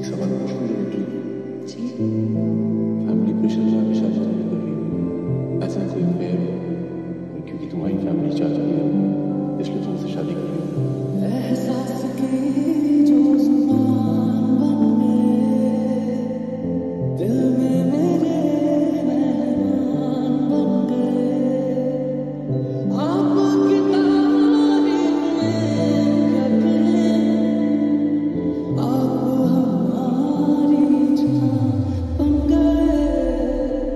एक सवाल पूछूं डायरेक्टली? जी। फैमिली प्रेशर में आपकी शादी नहीं कर रही, ऐसा कोई फेयर हो क्योंकि तुम्हारी फैमिली चाहती है इसलिए तुमसे शादी कर रही हो? एहसास की जो जुबान बन गए, दिल में मेरे मेहमान बन गए। आपकी तारीफ में क्या कहें, आप हमारी जान बन गए।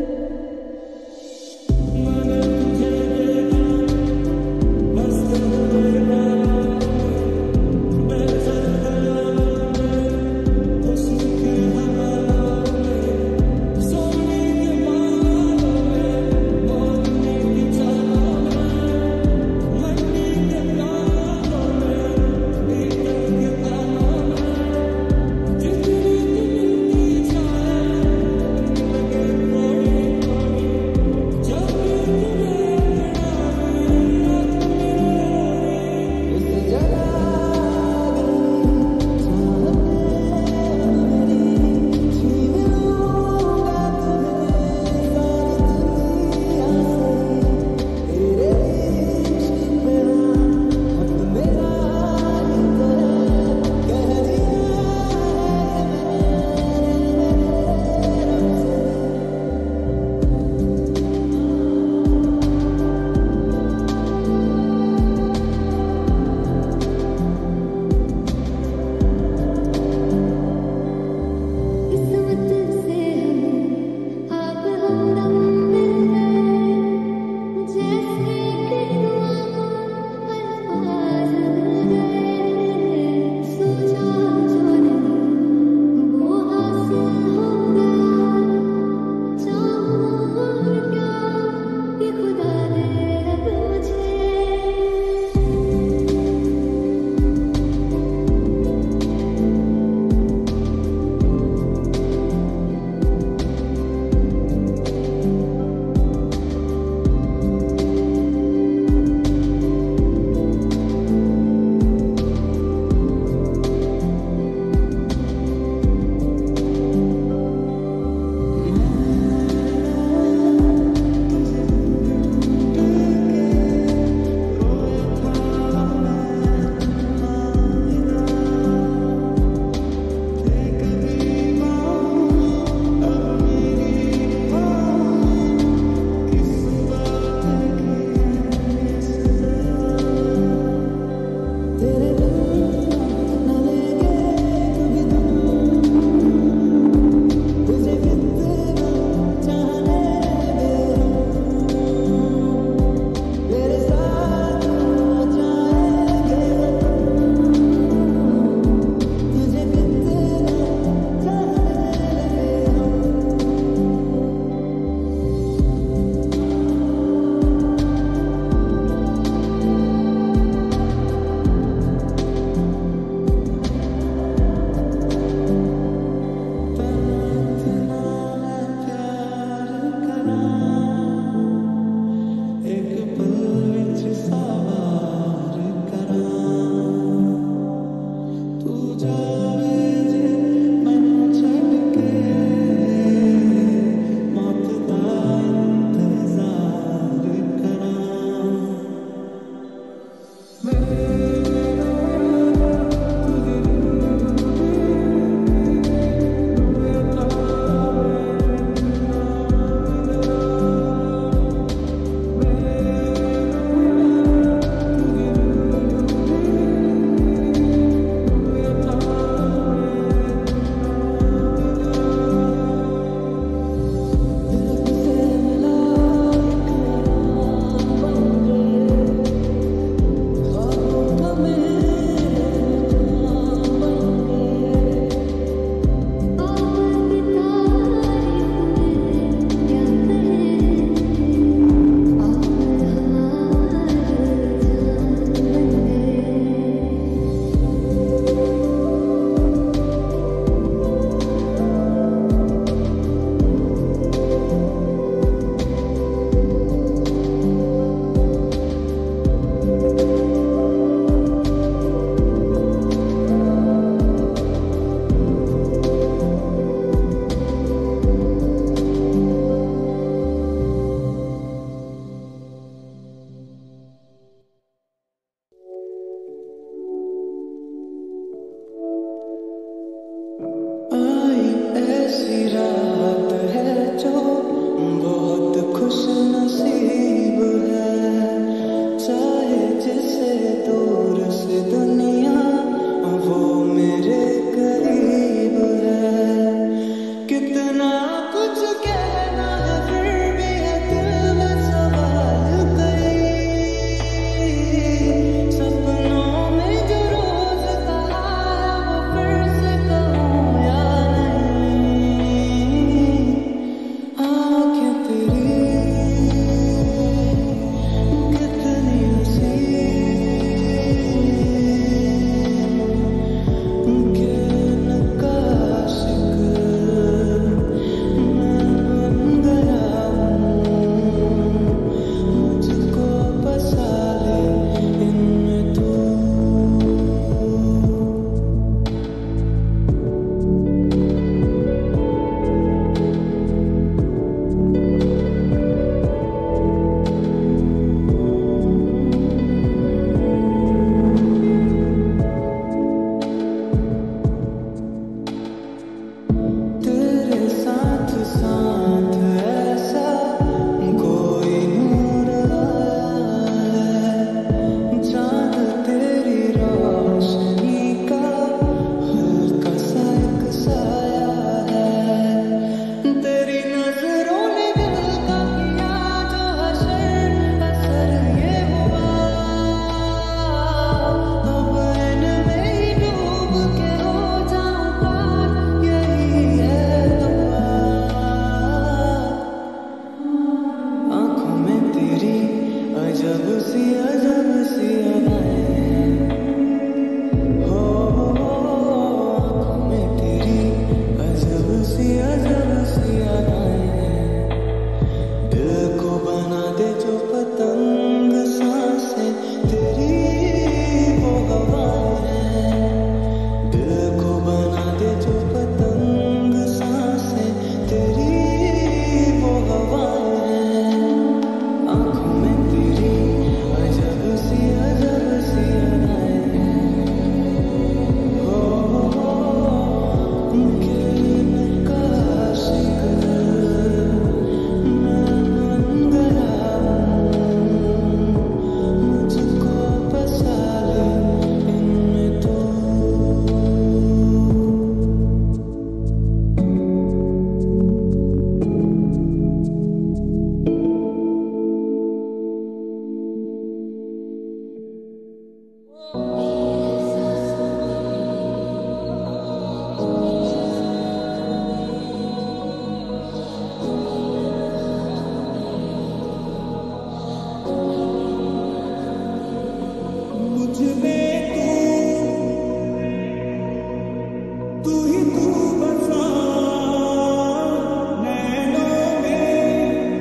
ऐसी रात है जो बहुत खुश नसीब है, चाहे जिसे दूर से दुनिया वो मेरे करीब है। कितना कुछ कहना है फिर भी है दिल में सवाल कई, सपनों में जो रोज कहा वो फिर से कहूँ या नहीं। आँखें तेरी कितनी हंसी के नक्काशिक मैं बन गया हूँ, मुझको बसा ले इनमें तू। तेरे साथ साथ ऐसा कोई नूर आया है, चाँद तेरी रोशनी का हल्का सा एक साया है। तेरी नजरों ने दिल का किया जो हशर असर ये हुआ, अब इनमें ही डूब के हो जाऊं पार, यही है दुआ। आँखों में तेरी अजब सी अदाएं, हो आँखों में तेरी अजब सी अदाएं, दिल को बना दे जो पतंग सांसें तेरी वो हवाएं, दिल को बना दे जो पतंग सांसें तेरी वो हवाएं। आँखों में तेरी अजब सी अदाएं, हो उनके नक्काशिक मैं बन गया हूँ, मुझको बसा ले इनमें तू। मुझ में तू ही तू बसा, नैनों में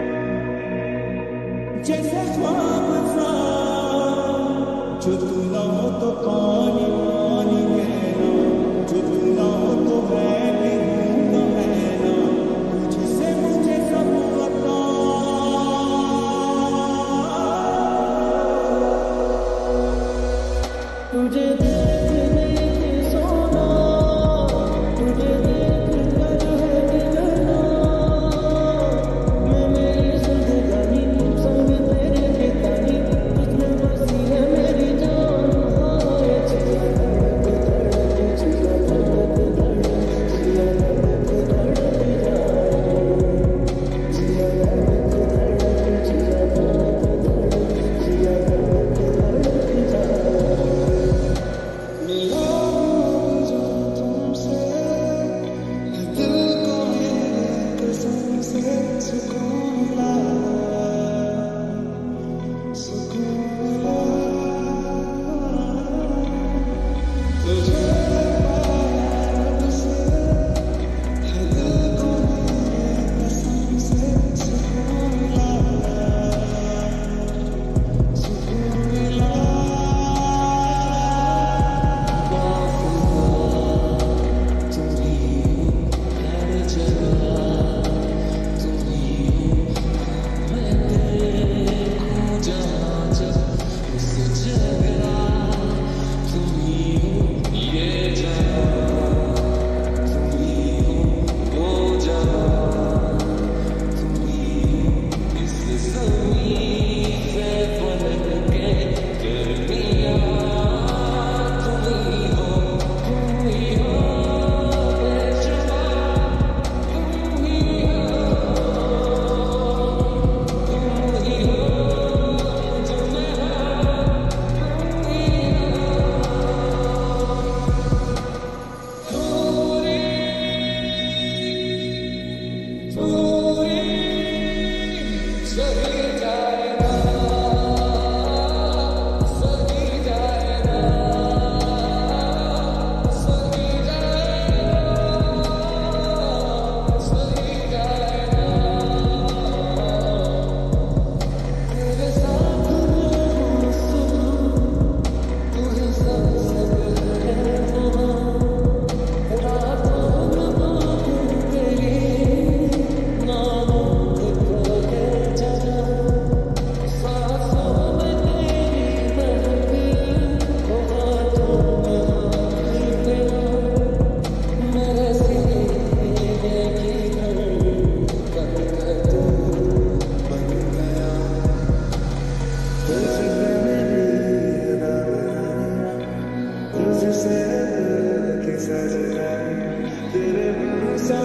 जैसे ख्वाब सा, जो तू ना हो तो पानी पानी कहना, जो तू ना हो तो मैं नहीं तो है ना, तुझसे मुझे सब पता। तुझे देखने के सोना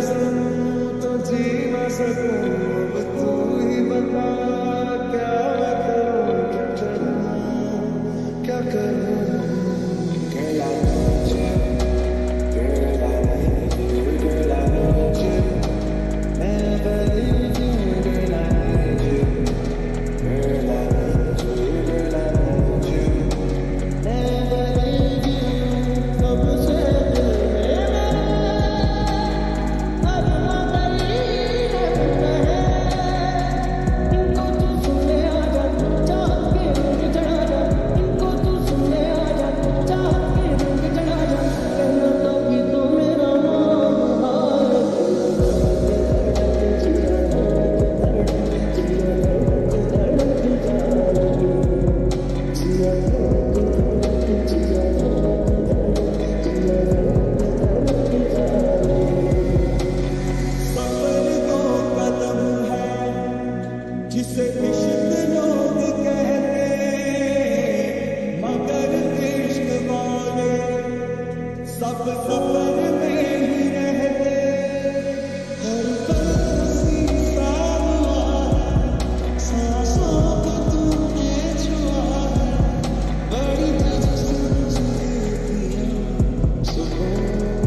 तो जी ना सकूं, अब तू ही बता क्या करूं, क्या करूं। Girl, I need you. Girl, I need you. Girl, I need you. Never leave you. Girl, I need you. Girl, I need you. Girl, I need you. Never leave you. सबसे दिल में अब मदरी रहता है। इनको तू सुन ले आजा, चाहत के रंग चढ़ा जा। इनको तू सुन ले आजा, चाहत के रंग चढ़ा जा। कहना तो कि तो मेरा नाम भारत। सफर दो कदम है जिसे इश्क लोग कहते, मगर इश्क वाले सब सफर में ही रहते। हर पल शीशा हुआ है, सांसों को तूने छुआ है। बड़ी तुझसे जिंदगियां सुकून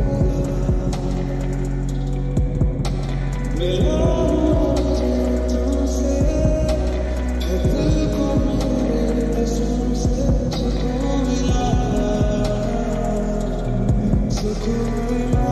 मिला तुझसे, दिल को मेरे कसम से सुकून मिला, सुकून मिला।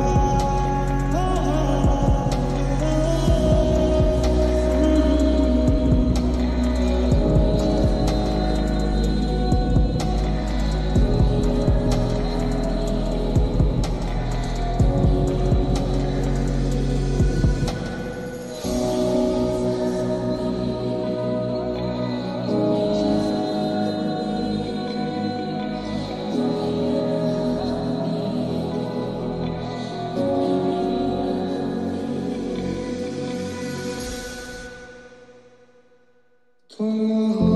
तुम हो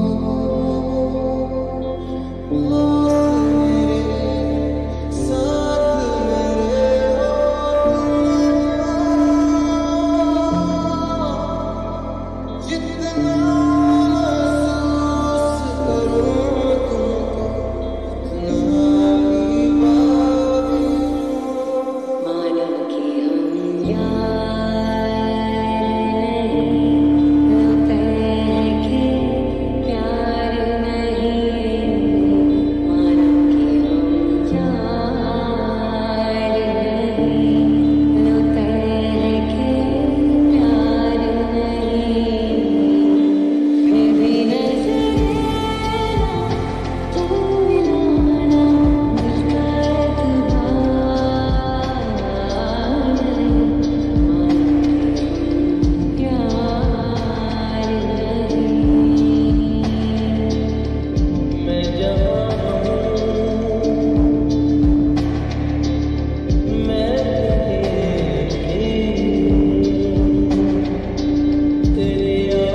मेरे साथ, मेरे हो जितना महसूस करूं तुमको, उतना ही बाकी मानो कि हम यार नहीं, होते हैं कि प्यार नहीं। मानो कि हम यार नहीं, होते हैं कि प्यार नहीं। फिर भी नजरें तू मिलाना, दिल का एतबार नहीं। प्यार नहीं। मैं जवान हूँ, मैं तेरी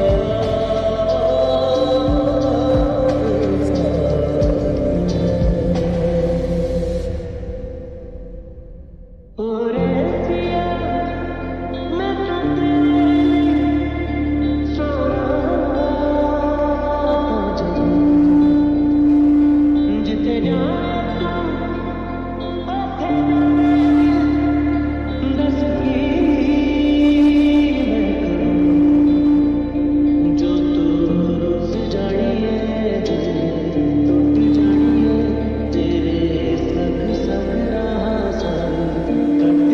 और पिया मैं तो तेरे सो रहा जिते जाना आखे दस की मैं करूं, जो तू रोज जानिए टूट जानिए, तेरे संग संग रहा संग कट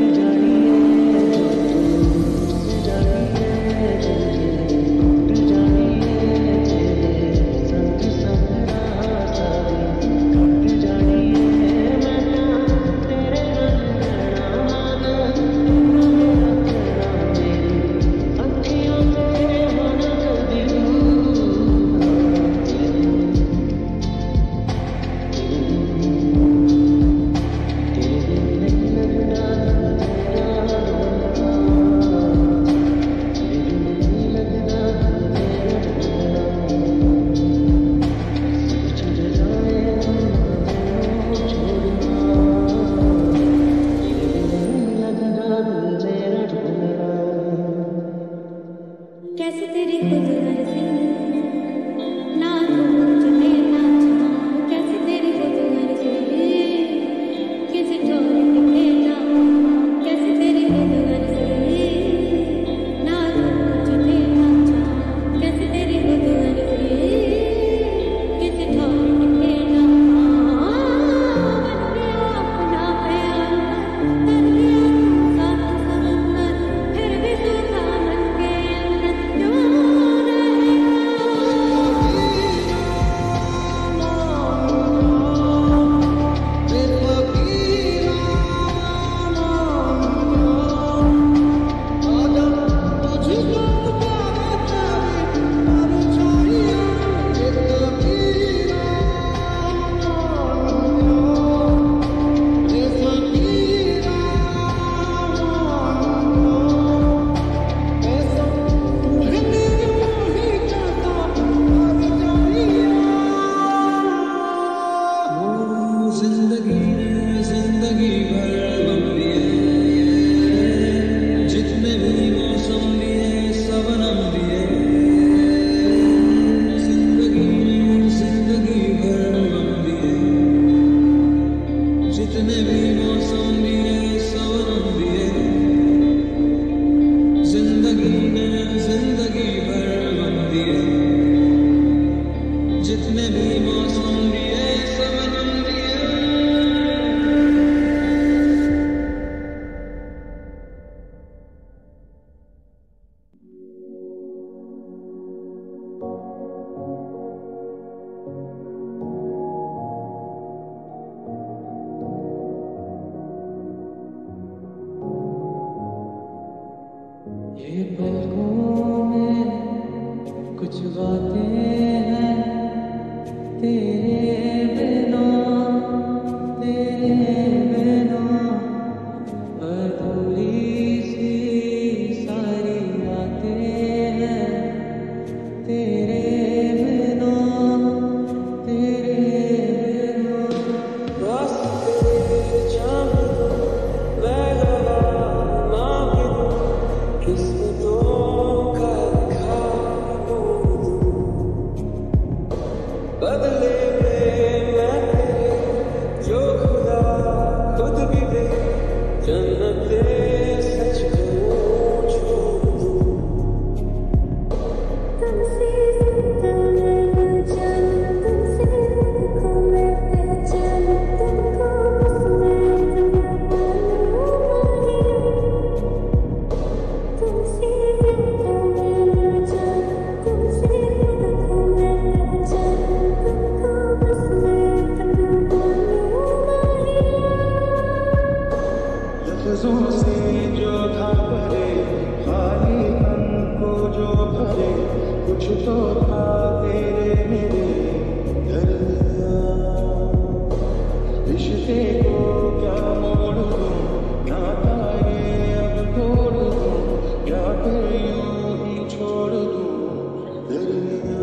ये पलकों में कुछ बातें हैं तेरे बिना अधूरी सी सारी रातें हैं तेरे बिना रास्ते जाने दो मैं गवा ना भी दूं किस्मतों का लिखा मोड़ दूं बदले में मैं तेरे जो खुदा खुद भी दे जन्नते सच करूं छोड़ दूं तुमसे ज़्यादा मैं न जानूं तुमसे को मैं पहचानूं तुमको बस मैं इतना मानूं तुमसे ज़्यादा मैं न जानूं तुमसे को मैं पहचानूं तुमको बस मैं इतना लफ्जों से जो था परे खाली मन को जो भरे कुछ तो था तेरे मेरे दरमियां रिश्ते को क्या मोड़ दूं नाता ये अब तोड़ दूं या फिर यूं ही छोड़ दूं दरमियां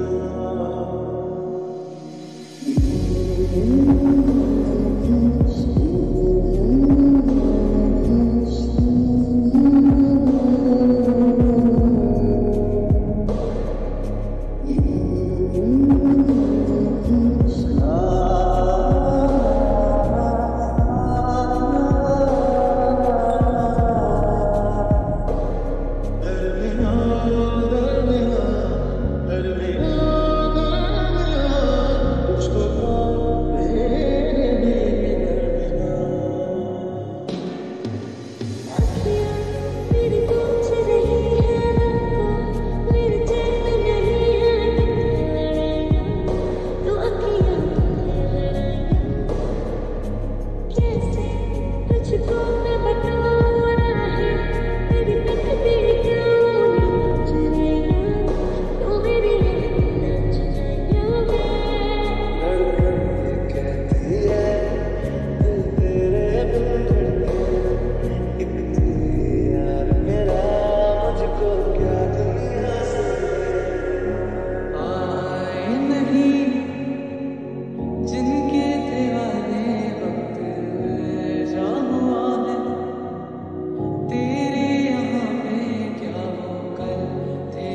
मेरी पूछ रही है मेरे चैन नहीं है तो अखियाँ कैसे तुझको मैं बताऊँ है मेरी तकदीर क्यों नाच रही तो मेरी नाच रही धड़कन कहती है दिल तेरे बिन धड़के एक तू यार मेरा मुझको क्या दुनिया से आए नहीं जिनके दीवाने वक्त जा हुआ है तेरे यहाँ पे क्या वो कल थे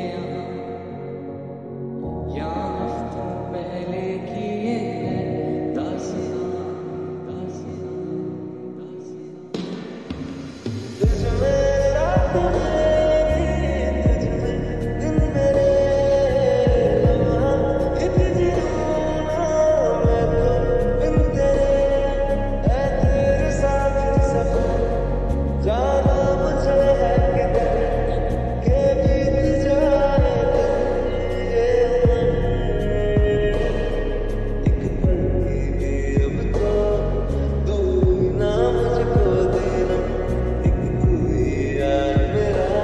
यहाँ हफ्तों पहले की ये है दास्तां दास्तां दास्तां तुझ में रात मेरी तुझ में दिन मेरे इत जीना मैं तो बिन तेरे है तेरे साथ सफर जाना मुझे है किधर के बीत जाए ये एक पल की भी अब तो दूर ना मुझको देना एक तू यार मेरा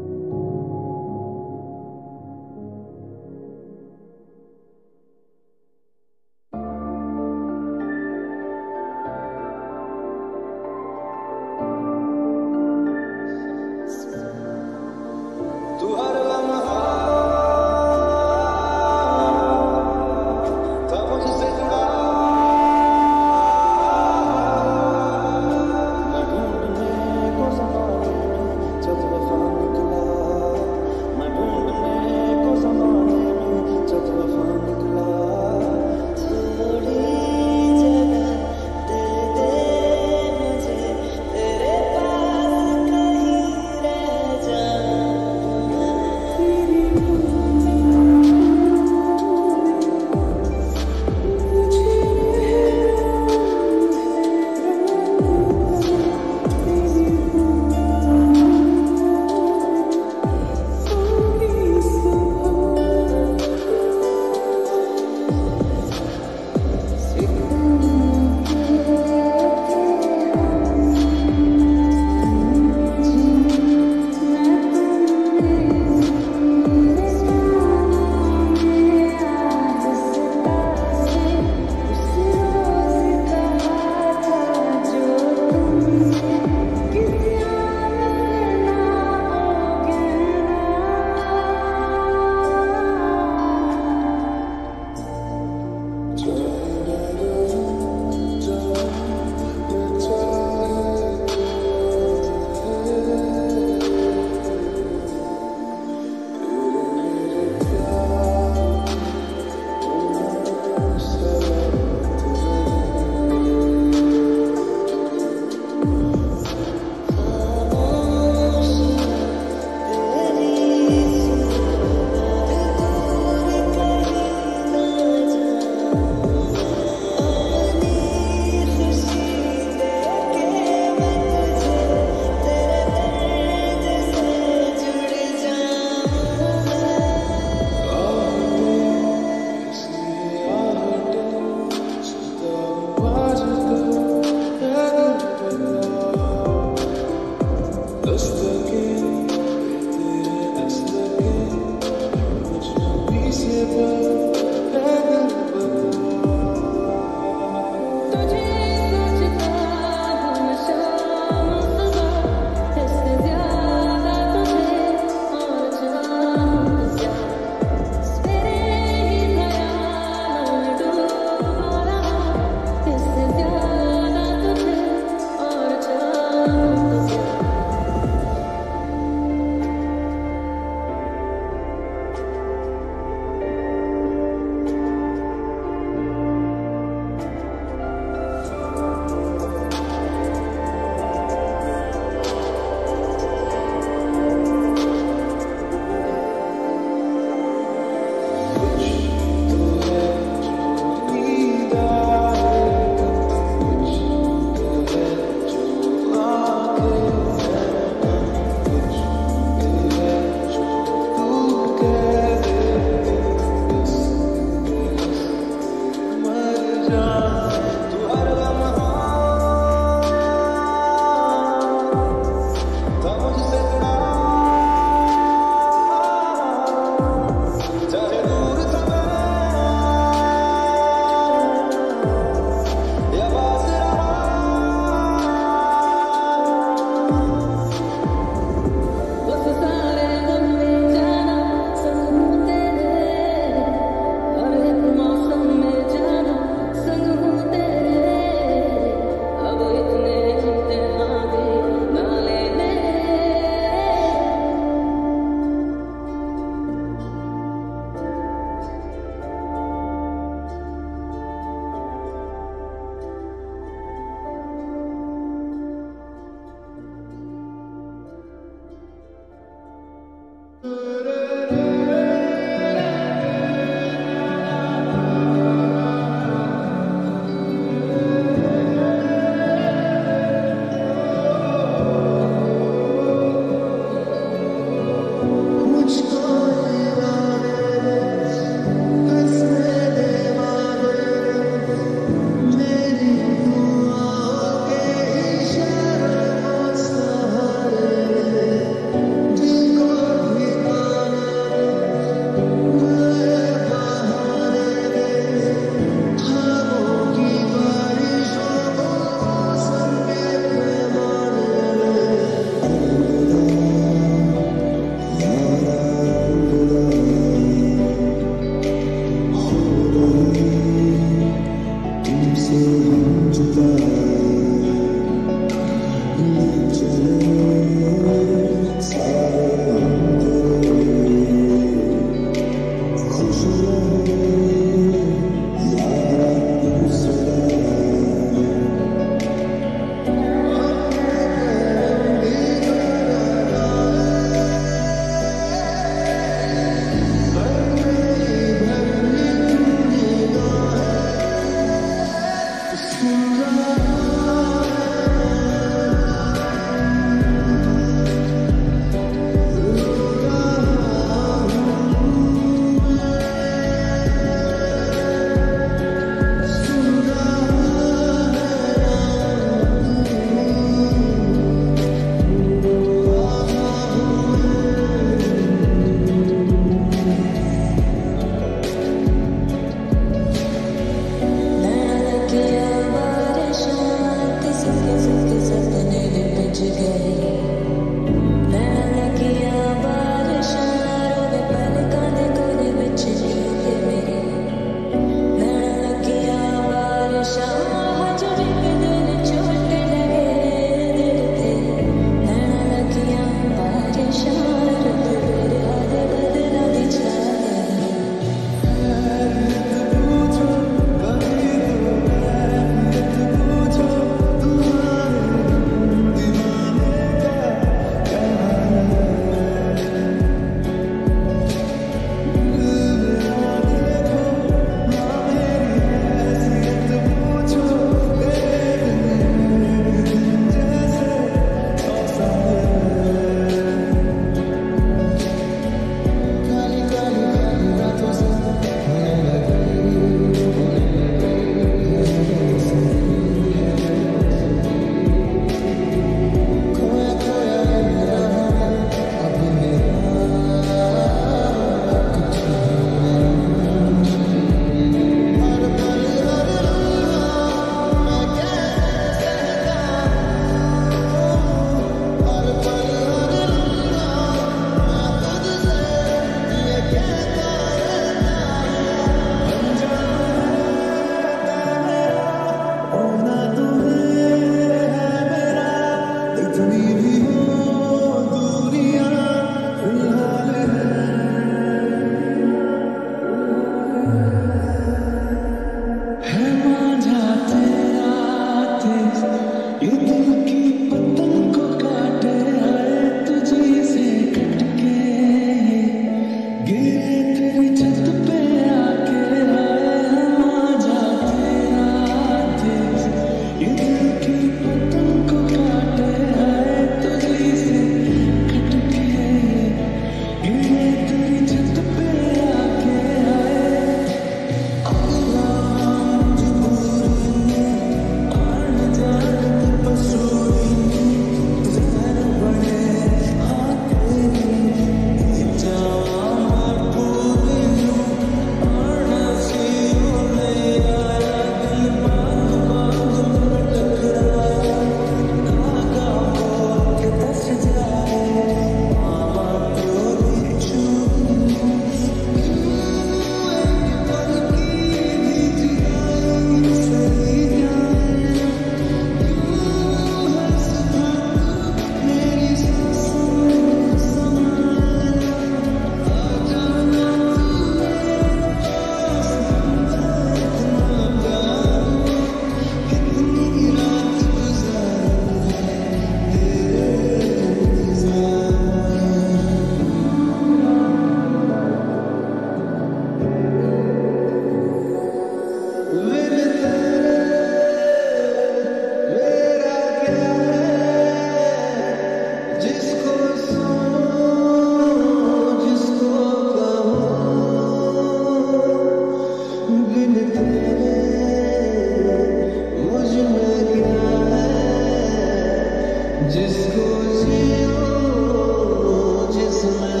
जिसको जियो जिसमें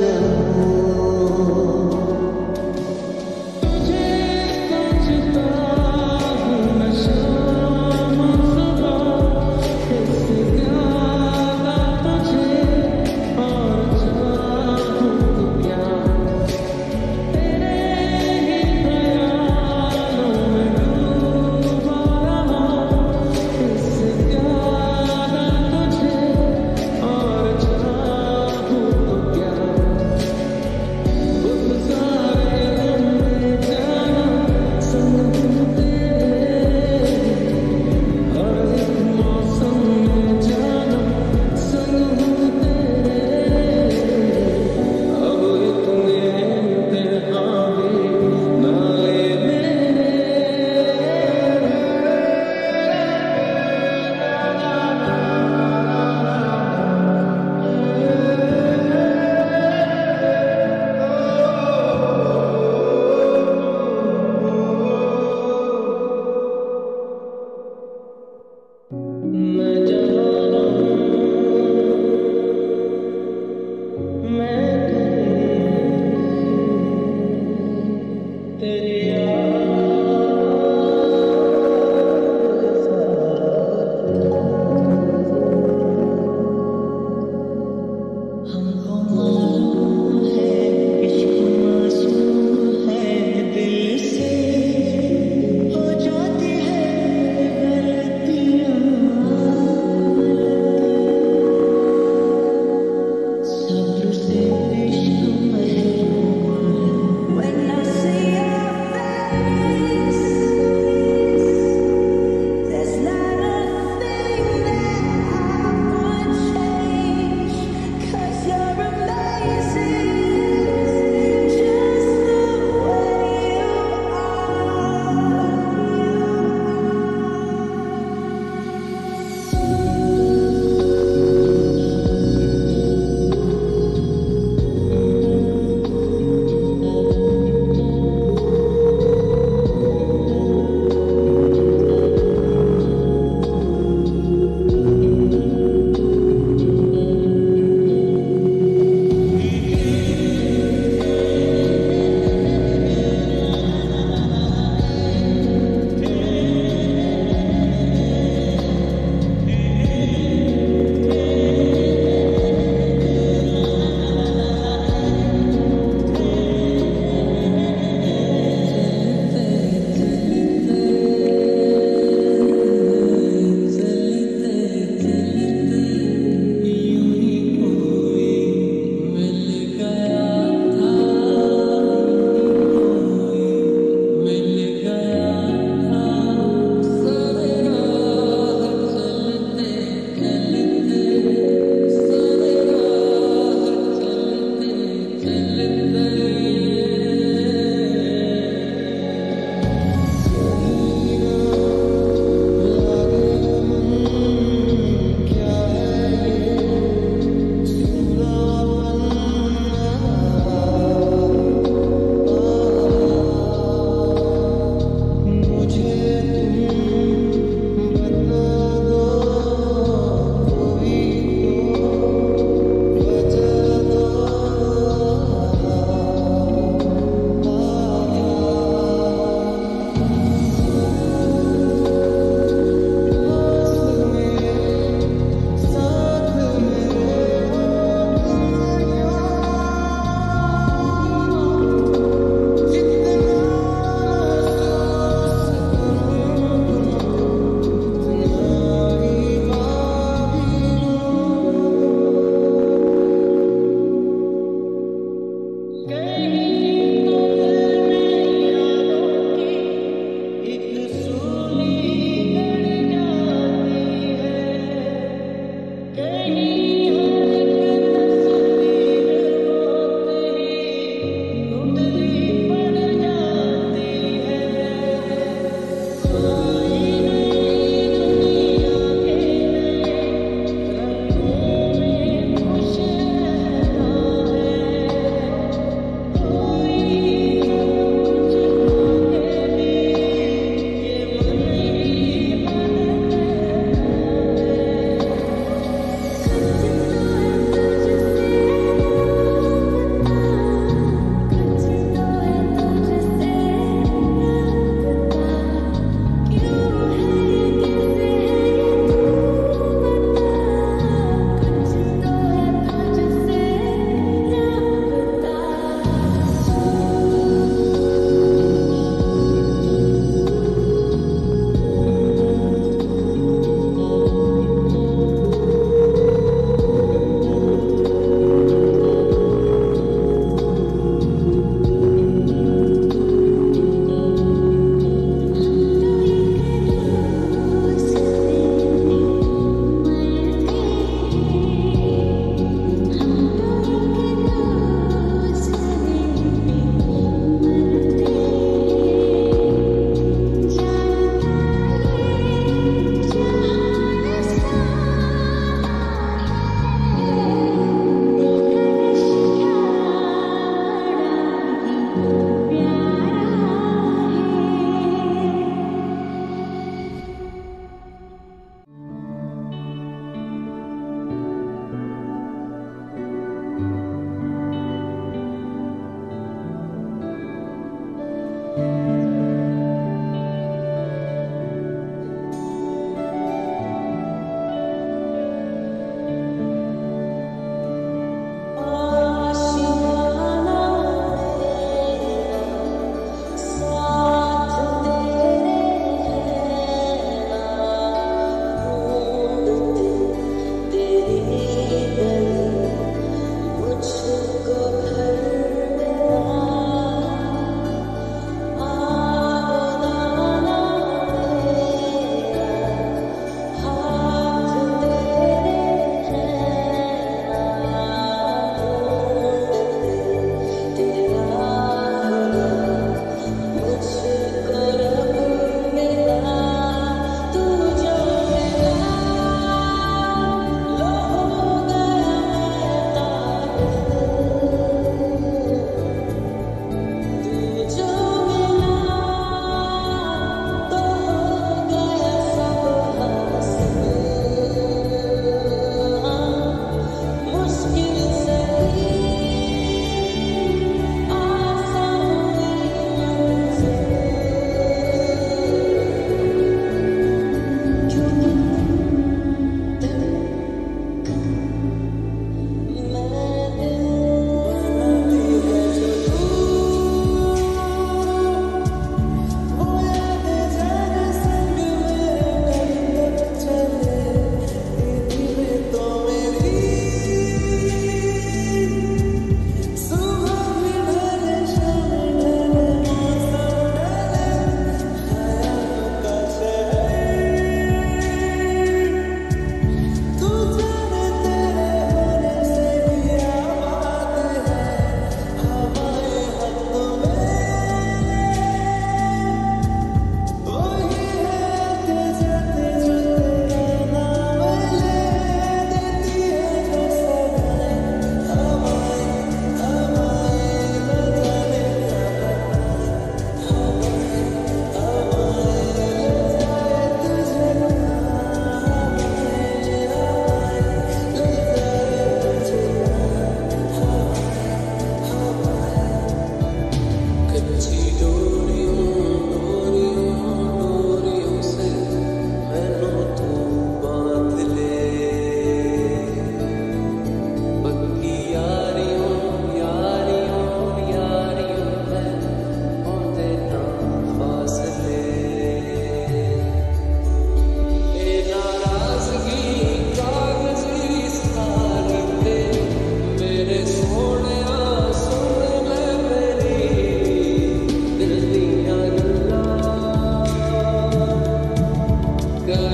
रहूं तुझे सोचता हूँ मैं शाम सुबह इससे ज्यादा तुझे और चाहूँ तो क्या तेरे ही ख्यालों में डूबा रहा इससे ज्यादा तुझे और चाहूँ तो क्या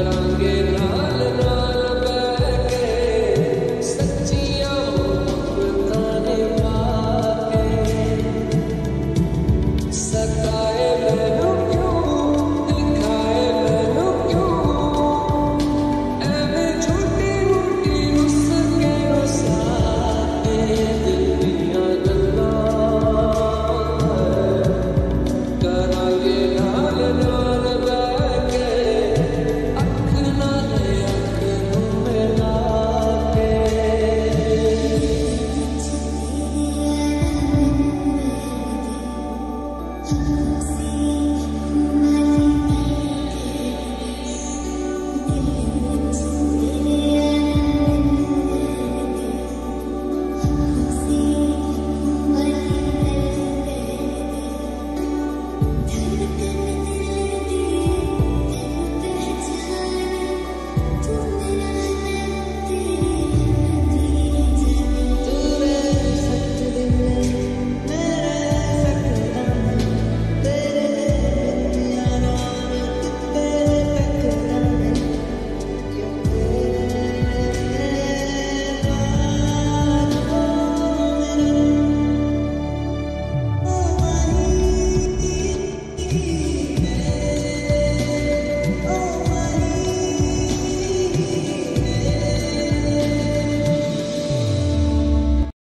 टांगे